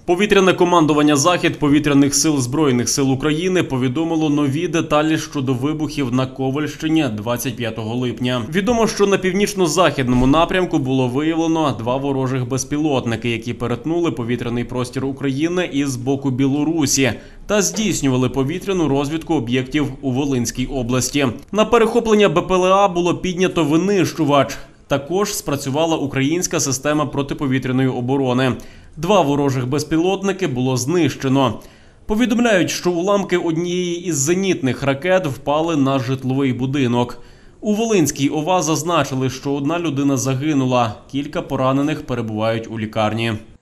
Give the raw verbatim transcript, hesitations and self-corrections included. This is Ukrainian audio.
Повітряне командування «Захід» Повітряних сил Збройних сил України повідомило нові деталі щодо вибухів на Ковальщині двадцять п'ятого липня. Відомо, що на північно-західному напрямку було виявлено два ворожих безпілотники, які перетнули повітряний простір України із боку Білорусі та здійснювали повітряну розвідку об'єктів у Волинській області. На перехоплення БПЛА було піднято винищувач. Також спрацювала українська система протиповітряної оборони. Два ворожих безпілотники було знищено. Повідомляють, що уламки однієї із зенітних ракет впали на житловий будинок. У Волинській ОВА зазначили, що одна людина загинула, кілька поранених перебувають у лікарні.